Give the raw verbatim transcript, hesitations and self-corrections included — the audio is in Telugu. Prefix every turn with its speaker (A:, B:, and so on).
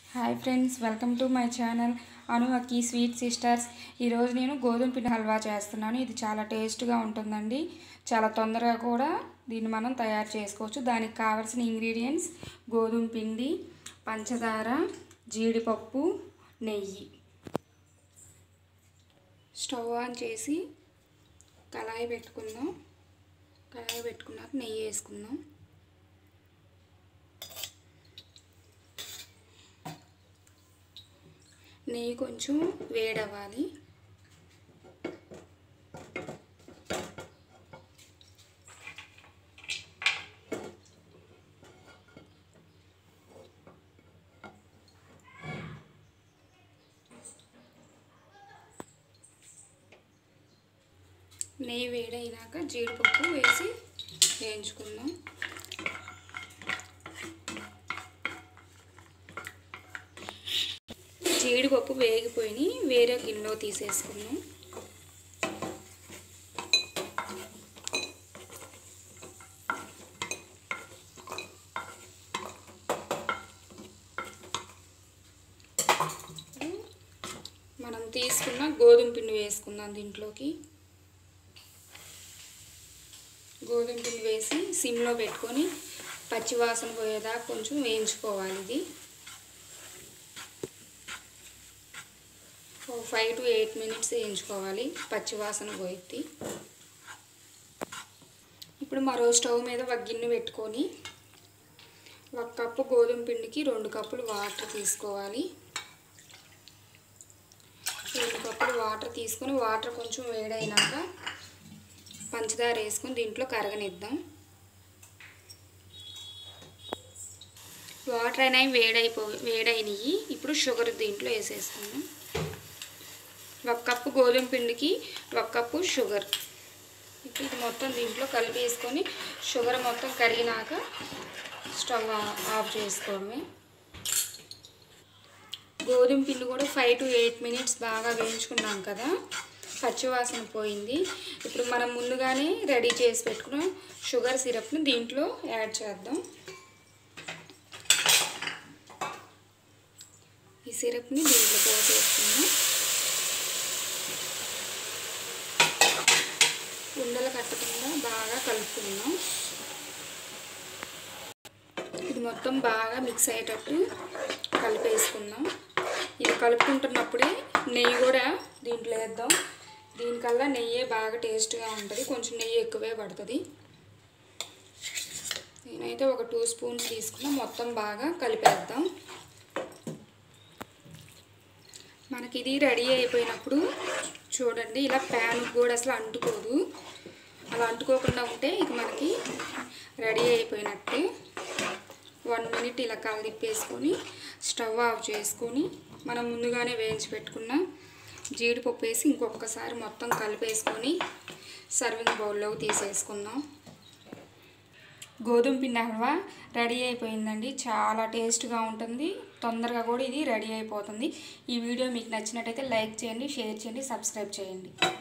A: Hi friends, welcome to my channel Anu Akki sweet sisters. ఈరోజు నేను గోధుమ పిండి హల్వా చేస్తున్నాను. ఇది చాలా టేస్ట్గా ఉంటుందండి. చాలా తొందరగా కూడా దీన్ని మనం తయారు చేసుకోవచ్చు. దానికి కావాల్సిన ఇంగ్రీడియంట్స్ గోధుమ పిండి, పంచదార, జీడిపప్పు, నెయ్యి. స్టవ్ ఆన్ చేసి కళాయి పెట్టుకుందాం. కళాయి పెట్టుకున్నాక నెయ్యి వేసుకుందాం. నెయ్యి కొంచెం వేడవ్వాలి. నెయ్యి వేడైనాక జీడిపప్పు వేసి వేయించుకుందాం. జీడిపప్పు వేగిపోయి వేరే గిన్నెలో తీసేసుకుందాం. మనం తీసుకున్న గోధుమ పిండి వేసుకుందాం. దీంట్లోకి గోధుమ పిండి వేసి సిమ్లో పెట్టుకొని పచ్చివాసన పోయేదాకా కొంచెం వేయించుకోవాలి. ఇది ఫైవ్ టు ఎయిట్ మినిట్స్ వేయించుకోవాలి, పచ్చివాసన పోయిద్ది. ఇప్పుడు మరో స్టవ్ మీద ఒక గిన్నె పెట్టుకొని ఒక కప్పు గోధుమ పిండికి రెండు కప్పులు వాటర్ తీసుకోవాలి. రెండు కప్పులు వాటర్ తీసుకొని వాటర్ కొంచెం వేడైనాక పంచదార వేసుకొని దీంట్లో కరగనిద్దాం. వాటర్ అయినా వేడైపో వేడైనవి ఇప్పుడు షుగర్ దీంట్లో వేసేసుకుందాం. ఒక కప్పు గోధుమ పిండికి ఒక కప్పు షుగర్. ఇప్పుడు ఇది మొత్తం దీంట్లో కలిపేసుకొని షుగర్ మొత్తం కరిగినాక స్టవ్ ఆఫ్ చేసుకోవడమే. గోధుమ పిండి కూడా ఫైవ్ టు ఎయిట్ మినిట్స్ బాగా వేయించుకున్నాం కదా, పచ్చివాసన పోయింది. ఇప్పుడు మనం ముందుగానే రెడీ చేసి పెట్టుకున్న షుగర్ సిరప్ని దీంట్లో యాడ్ చేద్దాం. ఈ సిరప్ని దీంట్లో పోసేసుకుందాం. ఉండలు కట్టకుండా బాగా కలుపుకుందాం. ఇది మొత్తం బాగా మిక్స్ అయ్యేటట్టు కలిపేసుకుందాం. ఇది కలుపుకుంటున్నప్పుడే నెయ్యి కూడా దీంట్లో వేద్దాం. దీనికల్లా నెయ్యి బాగా టేస్ట్గా ఉంటుంది. కొంచెం నెయ్యి ఎక్కువే పడుతుంది. నేనైతే ఒక టూ స్పూన్స్ తీసుకున్నా. మొత్తం బాగా కలిపేద్దాం. మనకి ఇది రెడీ అయిపోయినప్పుడు చూడండి, ఇలా ప్యాన్ కూడా అసలు అంటుకోదు. అలా అంటుకోకుండా ఉంటే ఇక మనకి రెడీ అయిపోయినట్టే. వన్ మినిట్ ఇలా కలిపేసుకొని స్టవ్ ఆఫ్ చేసుకొని మనం ముందుగానే వేయించి పెట్టుకున్న జీడిపప్పు వేసి ఇంకొకసారి మొత్తం కలిపేసుకొని సర్వింగ్ బౌల్లోకి తీసేసుకుందాం. గోధుమ పిండి హల్వా రెడీ అయిపోయిందండి. చాలా టేస్ట్గా ఉంటుంది. తొందరగా కూడా ఇది రెడీ అయిపోతుంది. ఈ వీడియో మీకు నచ్చినట్టయితే లైక్ చేయండి, షేర్ చేయండి, సబ్స్క్రైబ్ చేయండి.